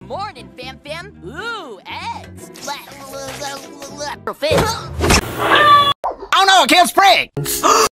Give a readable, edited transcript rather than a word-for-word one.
Morning, Fam Fam. Ooh, eggs. Fish. Oh no, I killed Sprig!